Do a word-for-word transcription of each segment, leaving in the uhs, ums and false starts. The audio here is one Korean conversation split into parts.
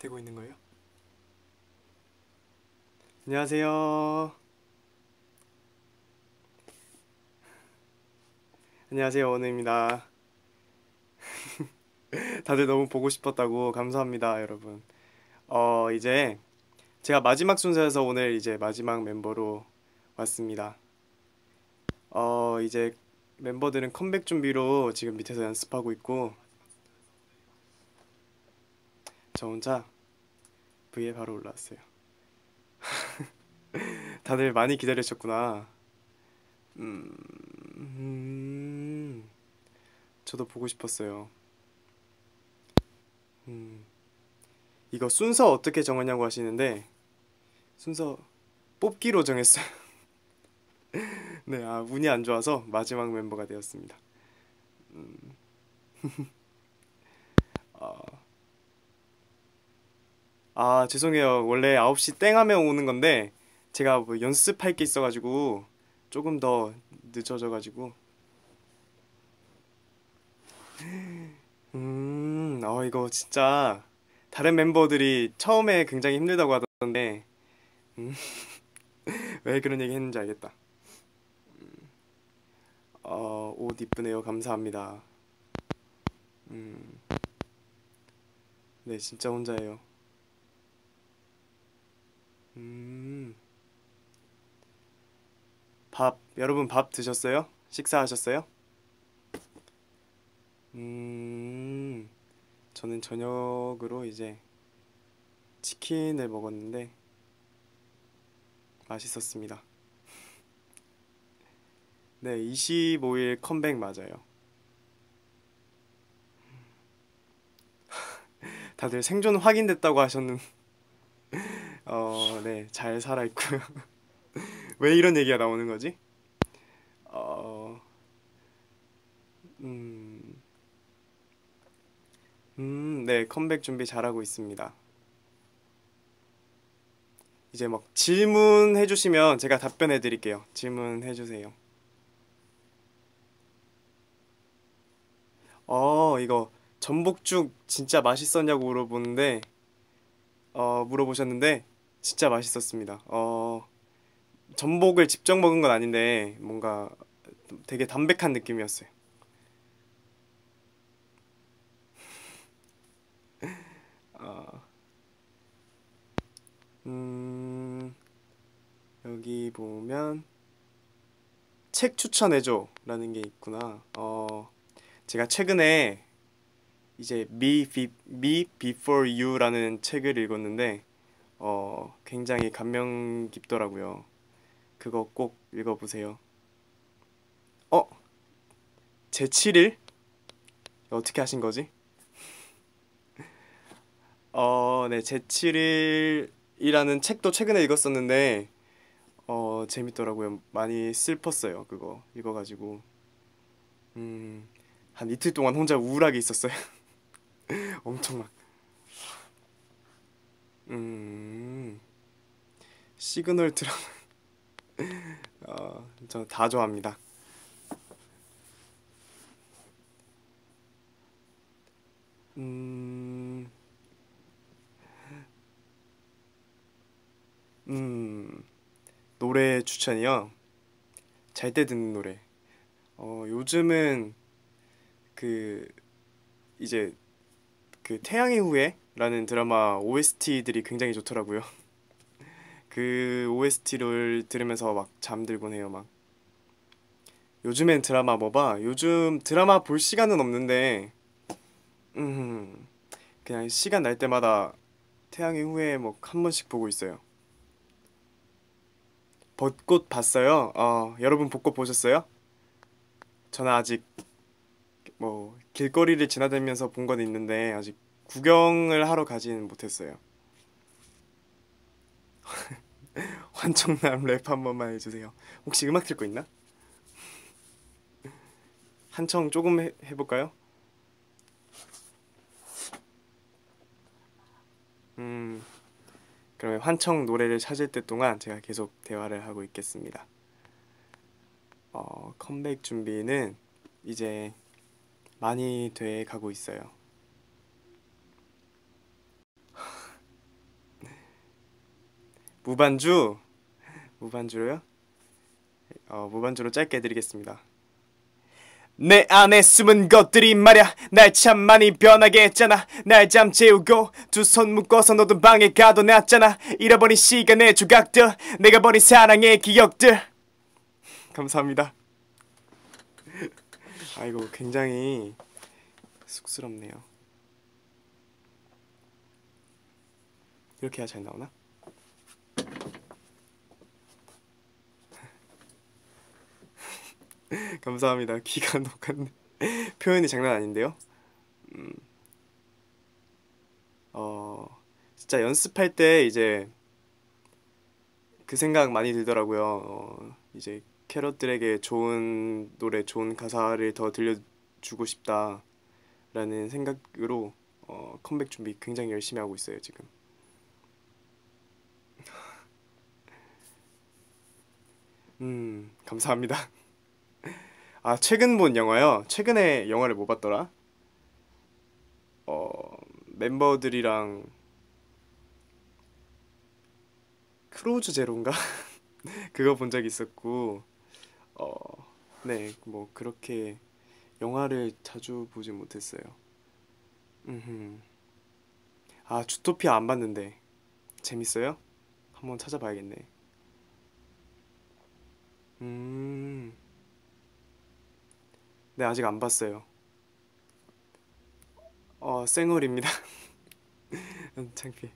되고 있는 거예요? 안녕하세요. 안녕하세요, 원우입니다. 다들 너무 보고 싶었다고 감사합니다, 여러분. 어, 이제 제가 마지막 순서여서 오늘 이제 마지막 멤버로 왔습니다. 어, 이제 멤버들은 컴백 준비로 지금 밑에서 연습하고 있고 저 혼자 V에 바로 올라왔어요. 다들 많이 기다리셨구나. 음, 음, 저도 보고 싶었어요. 음, 이거 순서 어떻게 정하냐고 하시는데 순서 뽑기로 정했어요. 네, 아, 운이 안 좋아서 마지막 멤버가 되었습니다. 아, 죄송해요. 원래 아홉 시 땡 하면 오는 건데 제가 뭐 연습할 게 있어가지고 조금 더 늦어져가지고 음, 어, 이거 진짜 다른 멤버들이 처음에 굉장히 힘들다고 하던데 음, 왜 그런 얘기 했는지 알겠다. 어, 옷 이쁘네요. 감사합니다. 음, 네, 진짜 혼자예요. 음, 밥, 여러분 밥 드셨어요? 식사하셨어요? 음, 저는 저녁으로 이제 치킨을 먹었는데 맛있었습니다. 네, 이십오 일 컴백 맞아요. 다들 생존 확인됐다고 하셨는, 어, 네, 잘 살아있고요. 왜 이런 얘기가 나오는 거지? 어, 음, 음, 네, 컴백 준비 잘하고 있습니다. 이제 막 질문해 주시면 제가 답변해 드릴게요. 질문해 주세요. 어, 이거 전복죽 진짜 맛있었냐고 물어보는데, 어, 물어보셨는데, 진짜 맛있었습니다. 어, 전복을 직접 먹은 건 아닌데, 뭔가 되게 담백한 느낌이었어요. 어, 음, 여기 보면 책 추천해줘 라는 게 있구나. 어, 제가 최근에 이제 Me, Be, Me Before You라는 책을 읽었는데 어, 굉장히 감명 깊더라고요. 그거 꼭 읽어보세요. 어? 제칠 일? 어떻게 하신 거지? 어, 네, 제칠 일이라는 책도 최근에 읽었었는데 어, 재밌더라고요. 많이 슬펐어요. 그거 읽어가지고. 음, 한 이틀 동안 혼자 우울하게 있었어요. 엄청 막. 음, 시그널 드라마, 어, 저 다 좋아합니다. 음, 음, 노래 추천이요? 잘 때 듣는 노래. 어, 요즘은 그, 이제 그 태양의 후예라는 드라마 오에스티들이 굉장히 좋더라고요. 그 오에스티를 들으면서 막 잠들곤 해요, 막. 요즘엔 드라마 뭐 봐? 요즘 드라마 볼 시간은 없는데, 음, 그냥 시간 날 때마다 태양의 후예 뭐 한 번씩 보고 있어요. 벚꽃 봤어요? 어, 여러분 벚꽃 보셨어요? 저는 아직 뭐 길거리를 지나다니면서 본 건 있는데 아직 구경을 하러 가지는 못했어요. 환청남 랩 한 번만 해주세요. 혹시 음악 틀 거 있나? 한청 조금 해, 해볼까요? 음, 그러면 환청 노래를 찾을 때 동안 제가 계속 대화를 하고 있겠습니다. 어, 컴백 준비는 이제 많이 돼 가고 있어요. 무반주? 무반주로요? 어, 무반주로 짧게 해드리겠습니다. 내 안에 숨은 것들이 말야 날 참 많이 변하게 했잖아. 날 잠재우고 두 손 묶어서 너도 방에 가둬놨잖아. 잃어버린 시간의 조각들, 내가 버린 사랑의 기억들. 감사합니다. 아이고, 굉장히 쑥스럽네요. 이렇게 해야 잘 나오나? 감사합니다. 귀가 녹았네. 표현이 장난 아닌데요? 음, 어, 진짜 연습할 때 이제 그 생각 많이 들더라고요. 어, 이제 캐럿들에게 좋은 노래, 좋은 가사를 더 들려주고 싶다라는 생각으로 어, 컴백 준비 굉장히 열심히 하고 있어요, 지금. 음, 감사합니다. 아, 최근 본 영화요? 최근에 영화를 뭐 봤더라? 어, 멤버들이랑 크로우즈 제로인가? 그거 본 적 있었고, 어, 네, 뭐 그렇게 영화를 자주 보지 못했어요. 음흠. 아, 주토피아 안 봤는데 재밌어요? 한번 찾아봐야겠네. 음, 네, 아직 안 봤어요. 어, 쌩얼입니다. 창피해.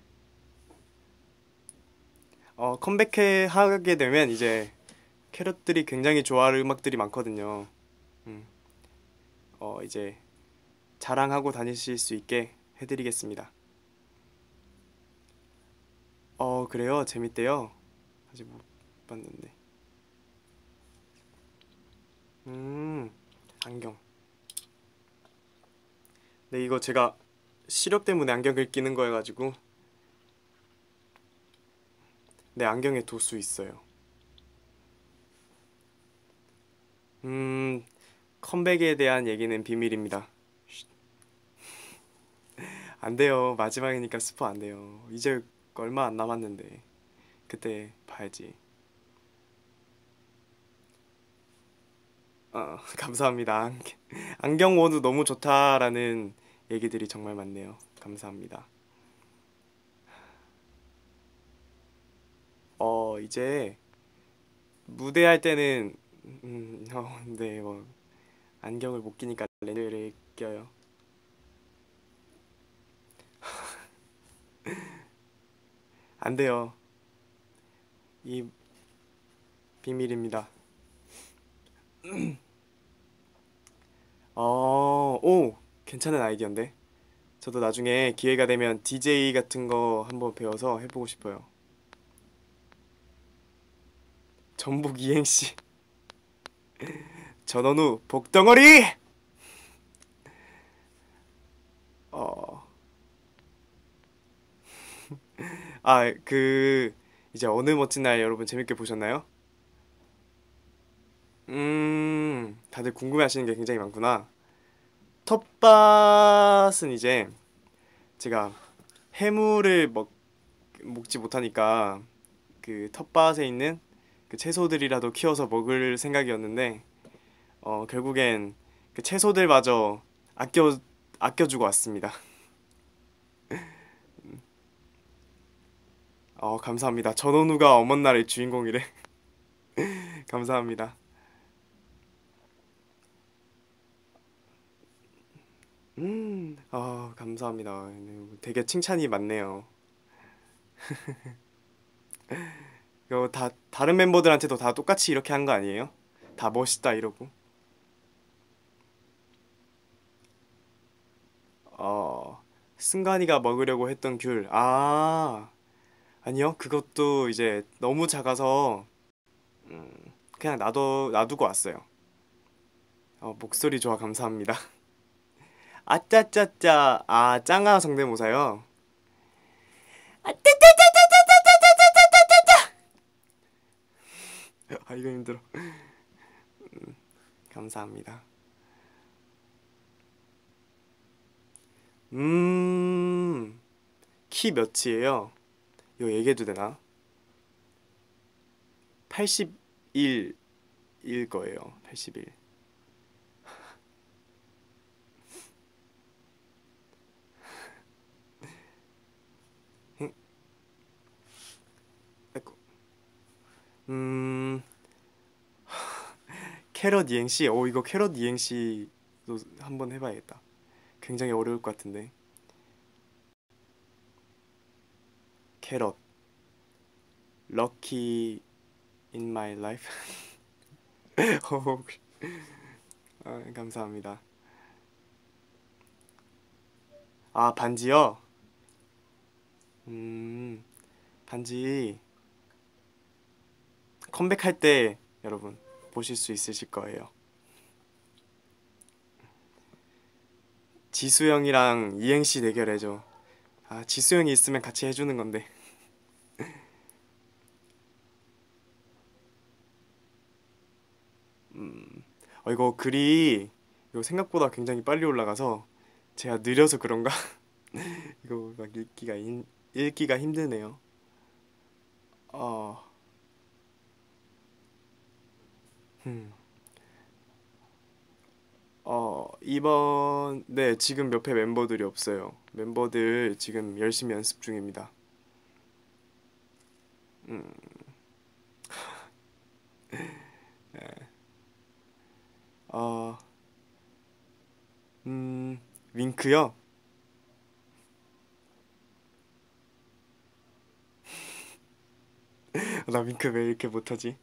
어, 컴백해 하게 되면 이제 캐럿들이 굉장히 좋아할 음악들이 많거든요. 음, 어, 이제 자랑하고 다니실 수 있게 해드리겠습니다. 어, 그래요? 재밌대요? 아직 못 봤는데. 음, 안경. 네, 이거 제가 시력 때문에 안경을 끼는 거여가지고 내 안경에 도수 있어요. 음, 컴백에 대한 얘기는 비밀입니다. 쉿. 안 돼요. 마지막이니까 스포 안 돼요. 이제 얼마 안 남았는데 그때 봐야지. 어, 감사합니다. 안- 안경 원우 너무 좋다라는 얘기들이 정말 많네요. 감사합니다. 어, 이제 무대할 때는 음, 어, 네, 뭐 안경을 못 끼니까 렌즈를 껴요. 안 돼요. 이 비밀입니다. 어, 오, 괜찮은 아이디어인데. 저도 나중에 기회가 되면 디제이 같은 거 한번 배워서 해보고 싶어요. 전복 이행시. 전원우 복덩어리! 어, 아, 그, 이제 어느 멋진 날 여러분 재밌게 보셨나요? 음, 다들 궁금해 하시는 게 굉장히 많구나. 텃밭은 이제 제가 해물을 먹, 먹지 못하니까 그 텃밭에 있는 그 채소들이라도 키워서 먹을 생각이었는데 어, 결국엔 그 채소들마저 아껴 아껴주고 왔습니다. 어, 감사합니다. 전원우가 어머날의 주인공이래. 감사합니다. 음, 아, 감사합니다. 되게 칭찬이 많네요. 이거 다 다른 멤버들한테도 다 똑같이 이렇게 한 거 아니에요? 다 멋있다 이러고. 어, 승관이가 먹으려고 했던 귤. 아, 아니요. 그것도 이제 너무 작아서 음, 그냥 놔둬 놔두고 왔어요. 어, 목소리 좋아 감사합니다. 아짜짜짜. 아, 짱아 성대모사요. 아, 이거 힘들어. 감사합니다. 음, 키 몇이에요? 이거 얘기해도 되나? 팔십일일 거예요. 팔십일. 아이고. 음, 캐럿 이행시. 오, 이거 캐럿 이행시도 한번 해봐야겠다. 굉장히 어려울 것 같은데. 캐럿. Lucky in my life. 어, 아, 감사합니다. 아, 반지요? 음, 반지 컴백할 때 여러분 보실 수 있으실 거예요. 지수 형이랑 이행시 대결해줘. 아, 지수 형이 있으면 같이 해주는 건데. 음, 어, 이거 글이 이거 생각보다 굉장히 빨리 올라가서 제가 느려서 그런가? 이거 막 읽기가 인, 읽기가 힘드네요. 어, 음, 어, 이번 네 지금 옆에 멤버들이 없어요. 멤버들 지금 열심히 연습 중입니다. 음, 어, 음, 윙크요? 나 윙크 왜 이렇게 못하지?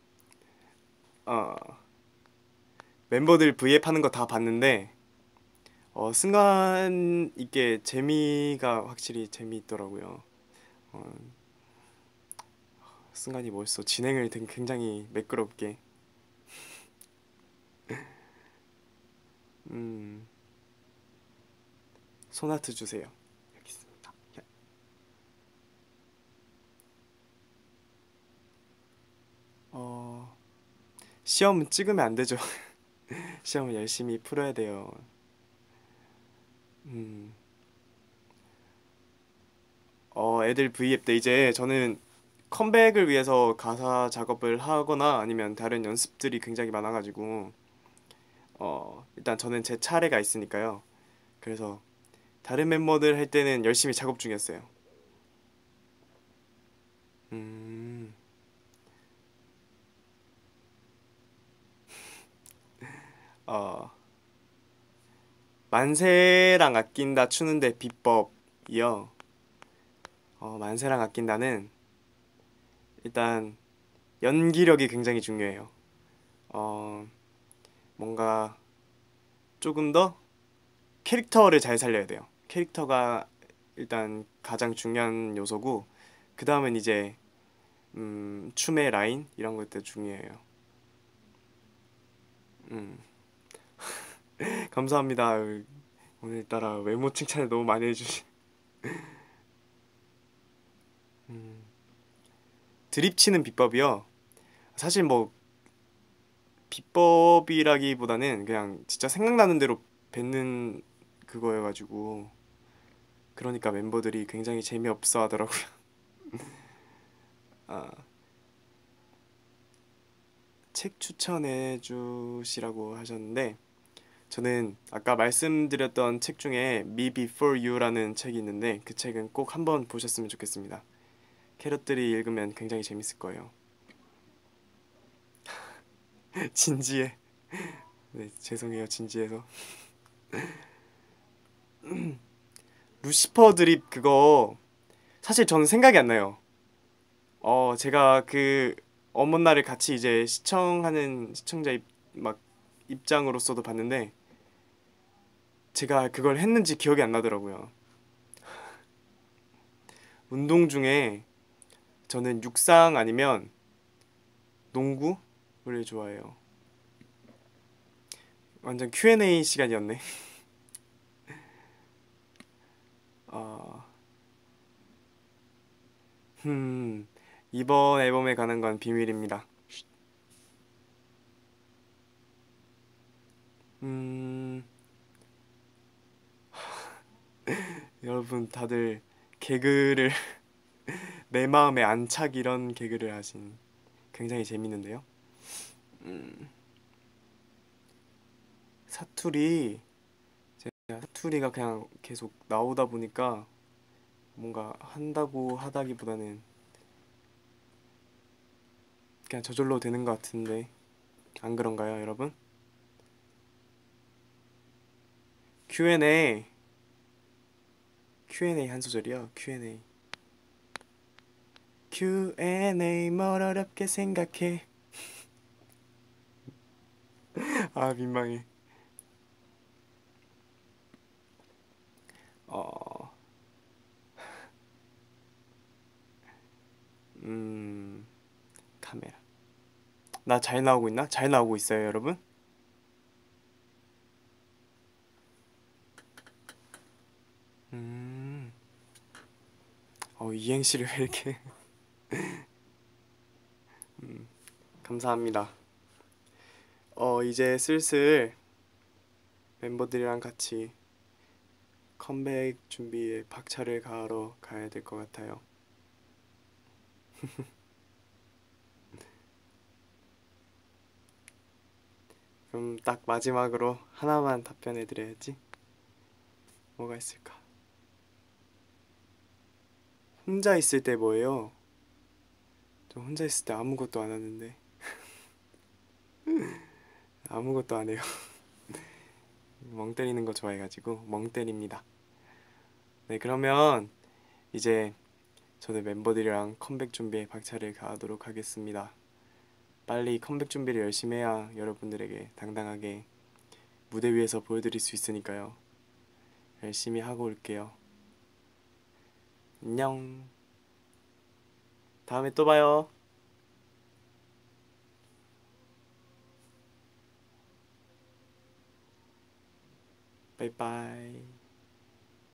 어, 멤버들 브이앱 하는 거 다 봤는데 어, 순간 이게 재미가 확실히 재미있더라고요. 어, 순간이 멋있어. 진행을 되게 굉장히 매끄럽게. 음, 소나트 주세요. 여기 있습니다. 야, 어, 시험 찍으면 안 되죠. 시험을 열심히 풀어야 돼요. 음, 어, 애들 브이앱 때 이제 저는 컴백을 위해서 가사 작업을 하거나 아니면 다른 연습들이 굉장히 많아가지고 어, 일단 저는 제 차례가 있으니까요. 그래서 다른 멤버들 할 때는 열심히 작업 중이었어요. 음, 어, 만세랑 아낀다 추는데 비법이요. 어, 만세랑 아낀다는 일단 연기력이 굉장히 중요해요. 어, 뭔가 조금 더 캐릭터를 잘 살려야 돼요. 캐릭터가 일단 가장 중요한 요소고, 그 다음은 이제 음, 춤의 라인 이런 것도 중요해요. 음, 감사합니다. 오늘따라 외모 칭찬을 너무 많이 해주시. 음, 드립 치는 비법이요. 사실 뭐 비법이라기보다는 그냥 진짜 생각나는 대로 뱉는 그거여가지고 그러니까 멤버들이 굉장히 재미없어 하더라고요. 아, 책 추천해 주시라고 하셨는데 저는 아까 말씀드렸던 책 중에 Me Before You라는 책이 있는데 그 책은 꼭 한번 보셨으면 좋겠습니다. 캐럿들이 읽으면 굉장히 재밌을 거예요. 진지해. 네, 죄송해요. 진지해서. 루시퍼 드립 그거 사실 저는 생각이 안 나요. 어, 제가 그 어머날을 같이 이제 시청하는 시청자 입, 막 입장으로서도 봤는데 제가 그걸 했는지 기억이 안 나더라고요. 운동 중에 저는 육상 아니면 농구를 좋아해요. 완전 큐앤에이 시간이었네. 어, 음, 이번 앨범에 관한 건 비밀입니다. 음, 여러분 다들 개그를 내 마음의 안착 이런 개그를 하신 굉장히 재밌는데요. 음, 사투리 제가 사투리가 그냥 계속 나오다 보니까 뭔가 한다고 하다기보다는 그냥 저절로 되는 것 같은데 안 그런가요, 여러분? 큐 앤 에이 큐 앤 에이 한 소절이요. 큐 앤 에이 큐 앤 에이 뭘 어렵게 생각해. 아 민망해. 어, 음, 카메라. 나 잘 나오고 있나? 잘 나오고 있어요, 여러분? 음, 어, 이행시를 왜 이렇게. 음, 감사합니다. 어, 이제 슬슬 멤버들이랑 같이 컴백 준비에 박차를 가하러 가야 될 것 같아요. 그럼 딱 마지막으로 하나만 답변해 드려야지. 뭐가 있을까? 혼자 있을 때 뭐예요? 저 혼자 있을 때 아무것도 안 하는데. 아무것도 안 해요. 멍 때리는 거 좋아해가지고 멍 때립니다. 네, 그러면 이제 저는 멤버들이랑 컴백 준비에 박차를 가하도록 하겠습니다. 빨리 컴백 준비를 열심히 해야 여러분들에게 당당하게 무대 위에서 보여드릴 수 있으니까요. 열심히 하고 올게요. 안녕. 다음에 또 봐요. 바이바이.